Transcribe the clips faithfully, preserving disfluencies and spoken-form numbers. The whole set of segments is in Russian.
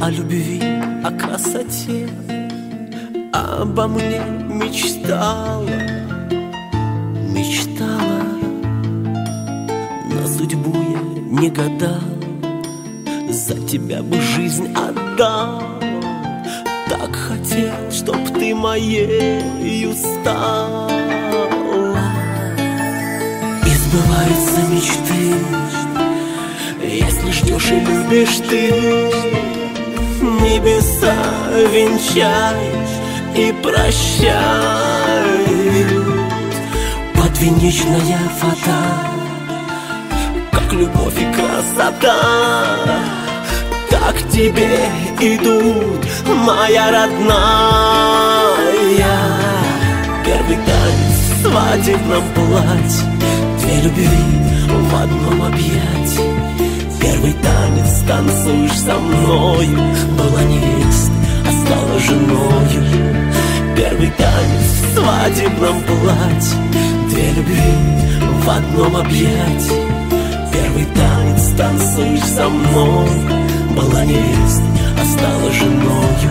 о любви, о красоте, обо мне мечтала, мечтала, на судьбу я не гадал, за тебя бы жизнь отдал. Так хотел, чтоб ты моею стала. И сбываются мечты, если ждешь и любишь ты. Небеса венчаешь и прощают. Подвенечная фата, как любовь и красота, так к тебе идут, моя родная. Первый танец в свадебном платье, две любви в одном объятии. Первый танец, танцуешь со мною, была невестой, а стала женою. Первый танец в свадебном платье, две любви в одном объятии. Первый танец, танцуешь со мной, была невестой, а стала женою.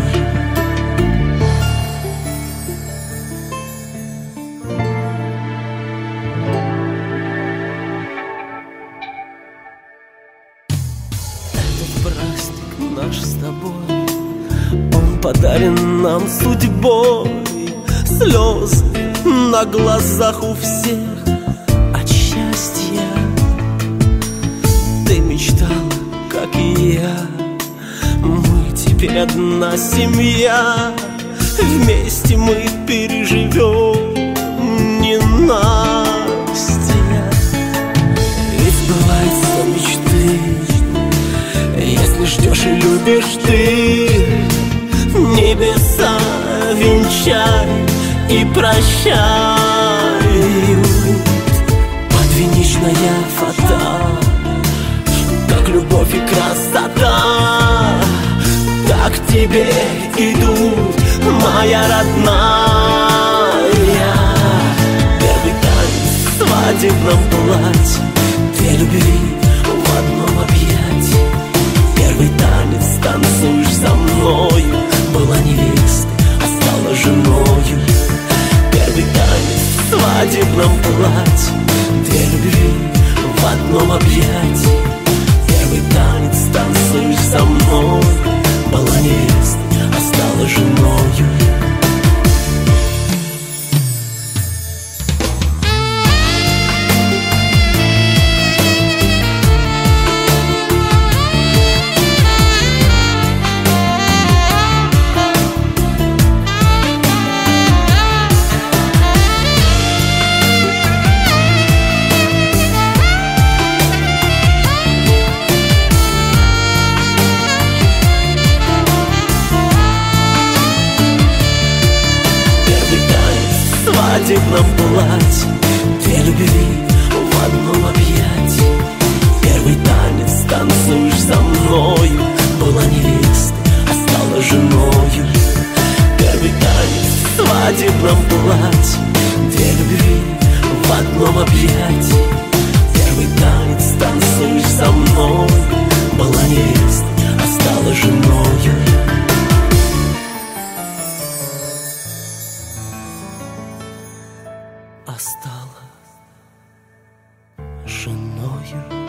Этот праздник наш с тобой, он подарен нам судьбой. Слезы на глазах у всех от счастья. Ты мечтала, как и я, мы теперь одна семья. Вместе мы переживем ненастье. И сбываются мечты, если ждешь и любишь ты. Небеса венчают и прощают. Подвенечная фата, как любовь и красота, так к тебе идут, моя родная. Первый танец в свадебном платье, две любви в одном объятии. Первый танец, танцуешь со мною, была невестой, а стала женою. Первый танец в свадебном платье, две любви в одном объятии. Первый танец, танцуешь со мной, была невестой, а стала женою. В свадебном платье, две любви в одном объятии. Первый танец, танцуешь со мною, была невестой, а стала женою. Первый танец в свадебном платье, две любви в одном объятии. Первый танец, танцуешь со мной, была невестой, а стала женою. А стала женою.